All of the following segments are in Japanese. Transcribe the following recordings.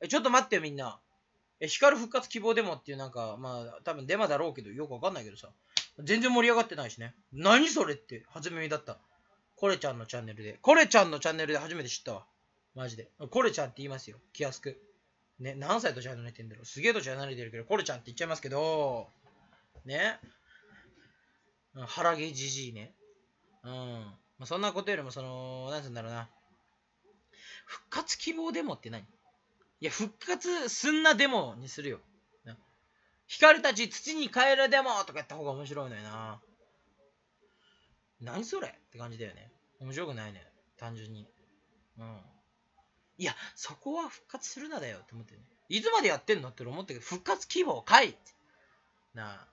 ちょっと待ってよ、みんな。光復活希望デモっていうなんか、まあ、多分デマだろうけど、よくわかんないけどさ。全然盛り上がってないしね。何それって初耳だった。コレちゃんのチャンネルで。コレちゃんのチャンネルで初めて知ったわ。マジで。コレちゃんって言いますよ。気安く。ね、何歳年離れてんだろう。すげえ年離れてるけど、コレちゃんって言っちゃいますけど、ね。腹毛じじいね。うん。まあ、そんなことよりも、なんつうんだろうな。復活希望デモって何？いや、復活すんなデモにするよ。光たち土に帰るデモとかやった方が面白いのよな。何それって感じだよね。面白くないね。単純に。うん。いや、そこは復活するなだよって思ってね。いつまでやってんのって思ったけど、復活希望かいって。なあ。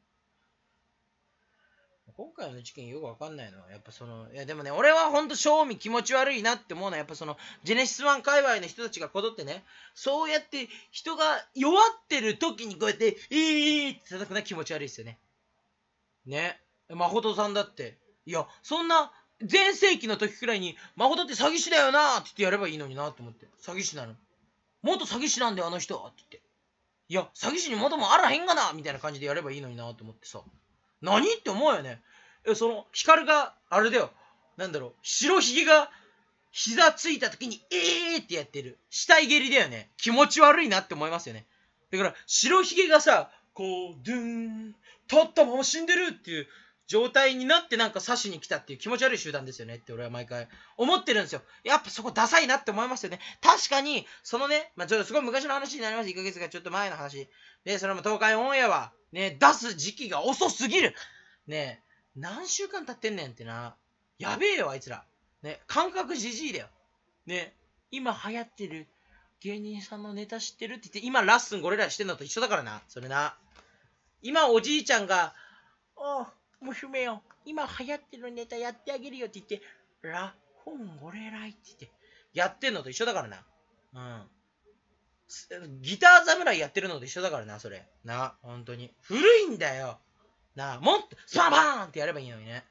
今回の事件よくわかんないのは、やっぱいやでもね、俺はほんと正味気持ち悪いなって思うのは、やっぱジェネシス1界隈の人たちがこぞってね、そうやって人が弱ってる時にこうやって、って叩くのは気持ち悪いですよね。ね。誠さんだって、いや、そんな、全盛期の時くらいに、誠って詐欺師だよなって言ってやればいいのになと思って。詐欺師なの。元詐欺師なんだよ、あの人って言って。いや、詐欺師に元もあらへんがなみたいな感じでやればいいのになと思ってさ。何って思うよね。ヒカルが、あれだよ。なんだろう、白ひげが膝ついた時に、ってやってる。死体蹴りだよね。気持ち悪いなって思いますよね。だから、白ひげがさ、こう、ドゥーン、立ったまま死んでるっていう状態になってなんか刺しに来たっていう気持ち悪い集団ですよねって俺は毎回思ってるんですよ。やっぱそこダサいなって思いますよね。確かに、まあちょっとすごい昔の話になります。1ヶ月かちょっと前の話。で、それも東海オンエアは、ね、出す時期が遅すぎる。ね何週間経ってんねんってな。やべえよ、あいつら。ね、感覚じじいだよ。ね、今流行ってる芸人さんのネタ知ってるって言って、今ラッスンゴレラしてんのと一緒だからな。それな。今おじいちゃんが、娘よ、今流行ってるネタやってあげるよって言って、ラッホンゴレライって言って、やってんのと一緒だからな。うん。ギター侍やってるのと一緒だからな、それ。な、本当に。古いんだよ。な、もっと、スパバーンってやればいいのにね。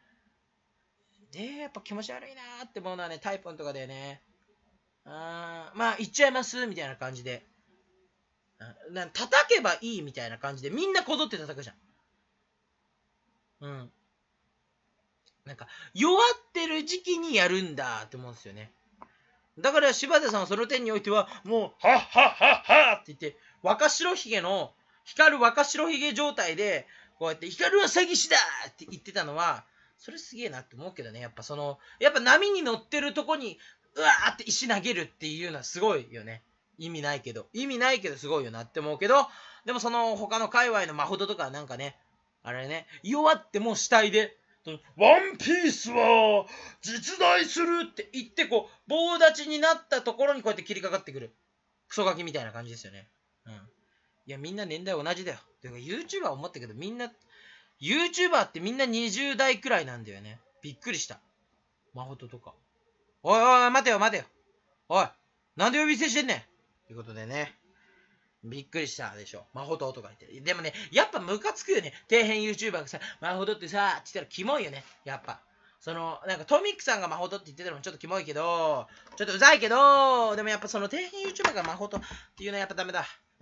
やっぱ気持ち悪いなーって思うのはね、タイプンとかだよね。まあ、言っちゃいます、みたいな感じで。叩けばいいみたいな感じで、みんなこぞって叩くじゃん。うん。なんか、弱ってる時期にやるんだって思うんですよね。だから柴田さんはその点においては、もう、はっはっはっはって言って、若白ひげの、光る若白ひげ状態で、こうやって、光るは詐欺師だって言ってたのは、それすげえなって思うけどね。やっぱやっぱ波に乗ってるとこに、うわーって石投げるっていうのはすごいよね。意味ないけどすごいよなって思うけど、でも他の界隈のマホトとかなんかね、あれね、弱っても死体で、ワンピースは実在するって言ってこう棒立ちになったところにこうやって切りかかってくるクソガキみたいな感じですよね。うん。いやみんな年代同じだよ。てか YouTuber 思ったけどみんな YouTuber ってみんな20代くらいなんだよね。びっくりした。マホトとか。おいおい待てよ待てよ。おいなんで呼び捨てしてんねんということでね。びっくりしたでしょ。マホトとか言って。でもね、やっぱムカつくよね。底辺 YouTuber がさ、マホトってさ、って言ったらキモいよね。やっぱ。なんかトミックさんがマホトって言ってたのもちょっとキモいけど、ちょっとうざいけど、でもやっぱ底辺 YouTuber がマホトっていうのはやっぱダメだ。うん。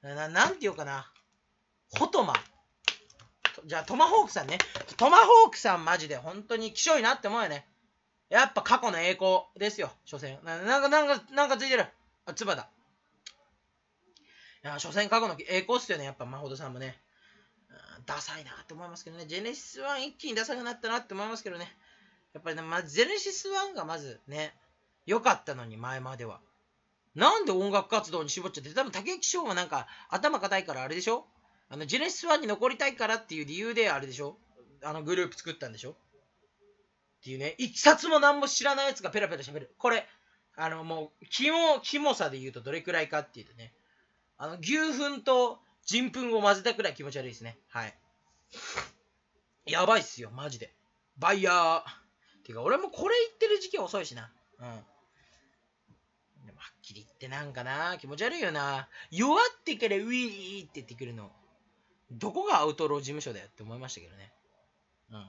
なんて言おうかな。ホトマ。じゃあトマホークさんね。トマホークさんマジで本当にきしょいなって思うよね。やっぱ過去の栄光ですよ、所詮。なんかついてる。あ、つばだ。いや、所詮過去の栄光っすよね、やっぱ、マホドさんもね。ダサいなって思いますけどね。ジェネシス1一気にダサくなったなって思いますけどね。やっぱりね、ジェネシス1がまずね、良かったのに、前までは。なんで音楽活動に絞っちゃって、多分竹内翔はなんか頭固いからあれでしょジェネシス1に残りたいからっていう理由であれでしょグループ作ったんでしょっていうね、一冊も何も知らないやつがペラペラ喋る。これ、もう、キモさで言うとどれくらいかっていうとね、牛糞と人糞を混ぜたくらい気持ち悪いですね。はい。やばいっすよ、マジで。バイヤー。てか、俺もこれ言ってる時期遅いしな。うん。でもはっきり言ってなんかな、気持ち悪いよな。弱ってからウィーって言ってくるの。どこがアウトロー事務所だよって思いましたけどね。うん。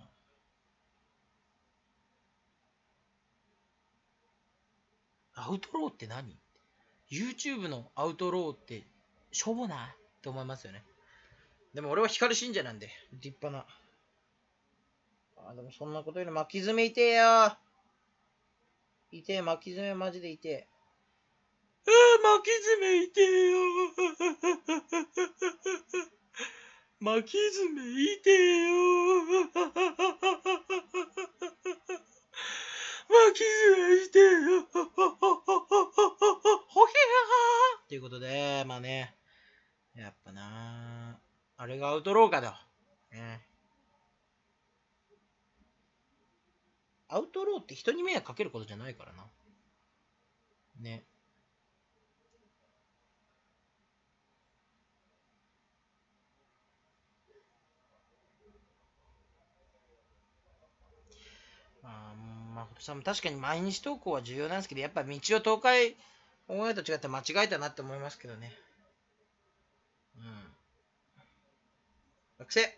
アウトローって何？ YouTube のアウトローってしょぼなって思いますよね。でも俺は光信者なんで、立派な。でもそんなことより巻き爪痛えよ。痛え、巻き爪マジで痛え。巻き爪痛えよ。巻き爪痛えよ。巻き爪痛えよ。ほへーということで、まあね、やっぱなあれがアウトローかだ。ね。アウトローって人に迷惑かけることじゃないからな。ね。まあ、確かに毎日投稿は重要なんですけど、やっぱ道を東海思いと違って間違えたなって思いますけどね。うん。学生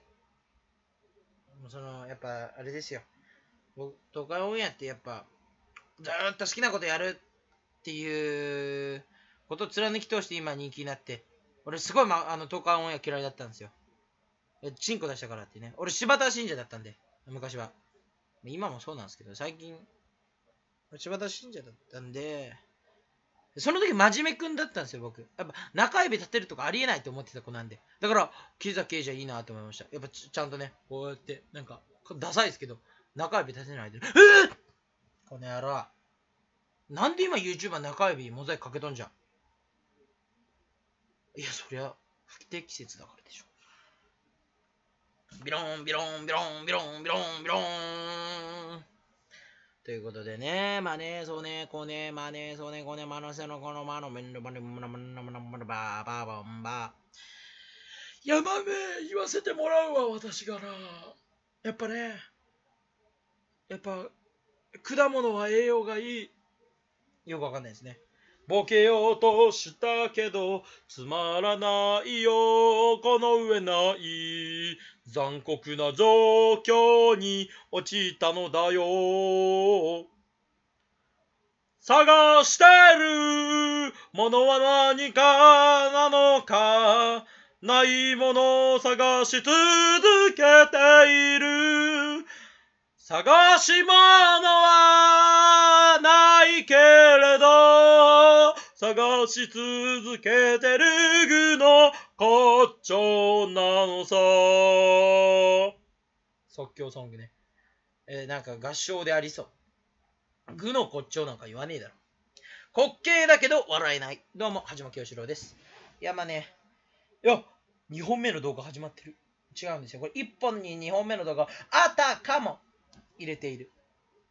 やっぱあれですよ。僕、東海オンエアってやっぱ、ずーっと好きなことやるっていうことを貫き通して今人気になって、俺すごい、東海オンエア嫌いだったんですよ。チンコ出したからってね。俺柴田信者だったんで、昔は。今もそうなんですけど、最近、柴田信者だったんで、その時真面目くんだったんですよ、僕。やっぱ中指立てるとかありえないと思ってた子なんで。だから、木崎圭司はいいなと思いました。やっぱちゃんとね、こうやって、なんか、ダサいですけど、中指立てないで、この野郎。なんで今 YouTuber 中指モザイクかけとんじゃん。いや、そりゃ、不適切だからでしょ。ビロン、ビロン、ビロン、ビロン、ビロン、ビロン。ということでね、まあね、そうね、こうね、まあね、そうね、こうね、まのせのこのまのめんどばね、まなまなまなまなばばばんば。やまめ言わせてもらうわ、私がな。やっぱね、やっぱ、果物は栄養がいい。よくわかんないですね。ボケようとしたけど、つまらないよ、この上ない。残酷な状況に落ちたのだよ。探してるものは何かなのか、ないものを探し続けている。探し物はないけれど、探し続けてる具の骨頂なのさ。即興ソングね。なんか合唱でありそう。具の骨頂なんか言わねえだろ。滑稽だけど笑えない。どうも、はじまきよしろうです。いや、まあね。いや、2本目の動画始まってる。違うんですよ。これ1本に2本目の動画あたかも入れている。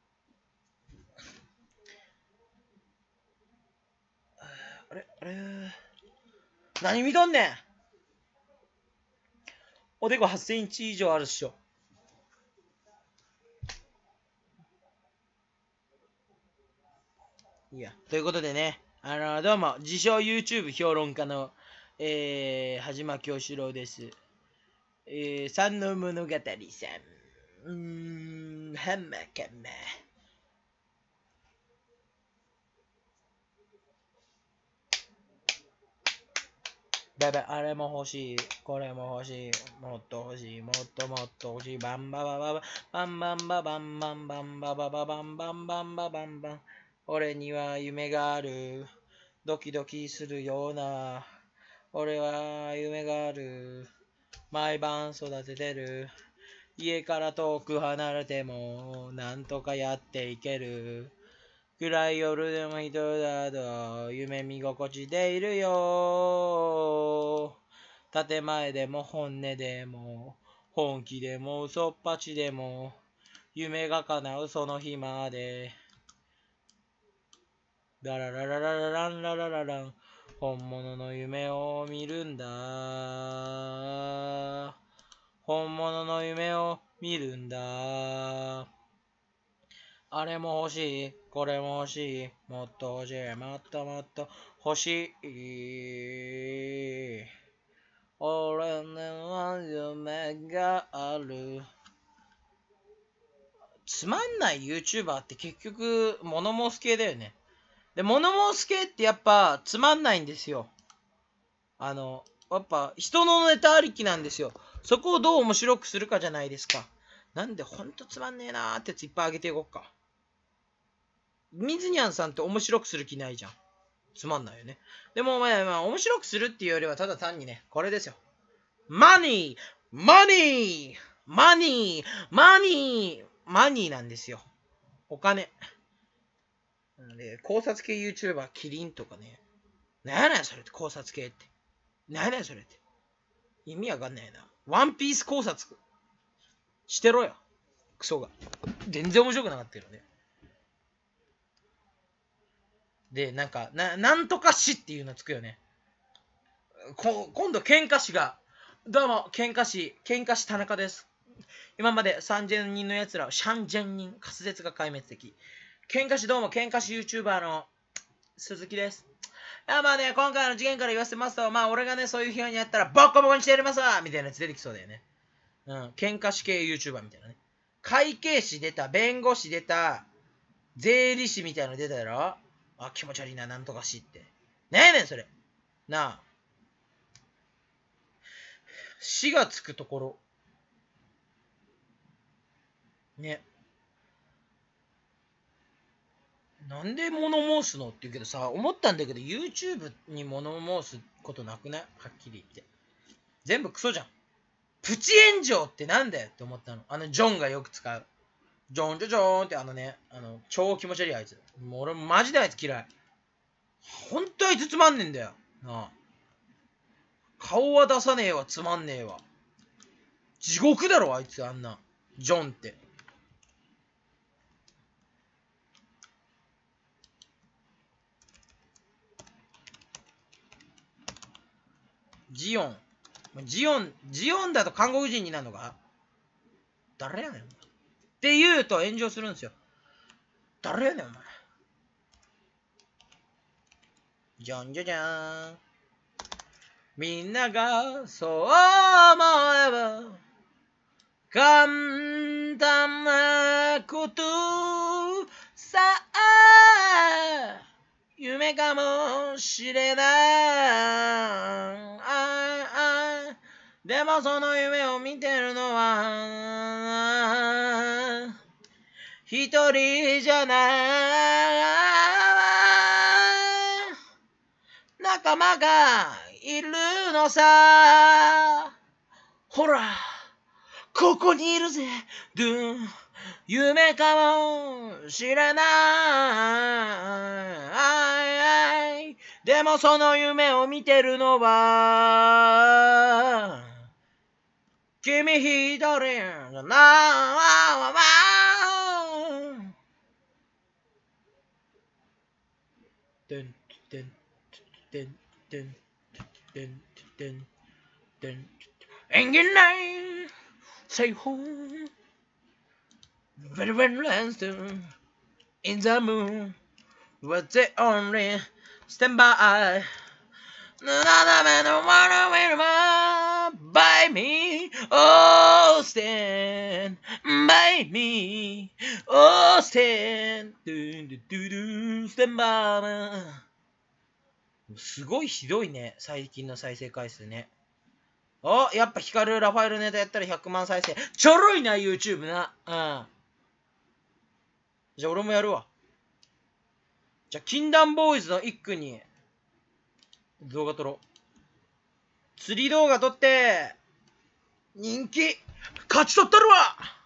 あれ何見とんねん。おでこ8センチ以上あるっしょ。いや、ということでね、どうも、自称 YouTube 評論家の、はじまきょしろうです。三の物語さん。はまかま。あれも欲しい、これも欲しい、もっと欲しい、もっともっと欲しい、バンババババ、バンバンババンバンバンババババンバンバンババンバン。俺には夢がある。ドキドキするような。俺は夢がある。毎晩育ててる。家から遠く離れても、なんとかやっていける。暗い夜でも一人だと、夢見心地でいるよ。建前でも本音でも、本気でも嘘っぱちでも、夢が叶うその日まで。ララララララランララララン。本物の夢を見るんだ。本物の夢を見るんだ。あれも欲しい、これも欲しい、もっと欲しい、もっともっと欲しい。俺には夢がある。つまんない YouTuber って結局物申す系だよね。 で、物申す系ってやっぱつまんないんですよ。やっぱ人のネタありきなんですよ。そこをどう面白くするかじゃないですか。なんでほんとつまんねえなーってやついっぱいあげていこっか。ミズニャンさんって面白くする気ないじゃん。つまんないよね。でもまあ面白くするっていうよりはただ単にね、これですよ。マニーマニーマニーマニーマニーなんですよ。お金。で、考察系 YouTuber キリンとかね。なんやねんそれって考察系って。なんやねんそれって。意味わかんないな。ワンピース考察してろよ。クソが。全然面白くなかったよね。で、なんとかしっていうのつくよね。今度、喧嘩師が、どうも、喧嘩師田中です。今まで3000人の奴らを3000人、滑舌が壊滅的。喧嘩師どうも、喧嘩師 YouTuber の鈴木です。まあね、今回の事件から言わせますと、まあ俺がね、そういう批判にやったら、ボッコボコにしてやりますわみたいなやつ出てきそうだよね。うん、喧嘩師系 YouTuber みたいなね。会計士出た、弁護士出た、税理士みたいなの出たやろ。あ、気持ち悪いな、なんとかしって。ねえねん、それ。なあ。死がつくところ。ね。なんで物申すのって言うけどさ、思ったんだけど、YouTube に物申すことなくない？はっきり言って。全部クソじゃん。プチ炎上ってなんだよって思ったの。ジョンがよく使う。ジョンジョジョーンって超気持ち悪いあいつ。もう俺マジであいつ嫌い。ほんとあいつつまんねえんだよ。なあ。顔は出さねえわ、つまんねえわ。地獄だろ、あいつ、あんな。ジョンって。ジオン。ジオンだと韓国人になるのか？誰やねん。って言うと炎上するんですよ。誰やねん、お前。じゃんじゃじゃーん。みんながそう思えば簡単なことさあ夢かもしれないでもその夢を見てるのは一人じゃない仲間がいるのさほらここにいるぜドゥン夢かもしれないでもその夢を見てるのは君一人じゃないてんてんてんてんてんてんてん縁起ないSay home Very very last In the moon Was the only Stand by None man wanna wait by me Oh stand by me Oh stand Stand by me すごいひどいね最近の再生回数ねあ、やっぱヒカルラファエルネタやったら100万再生。ちょろいな、YouTube な。うん。じゃあ俺もやるわ。じゃあ、禁断ボーイズの一句に動画撮ろう。釣り動画撮って、人気勝ち取ったるわ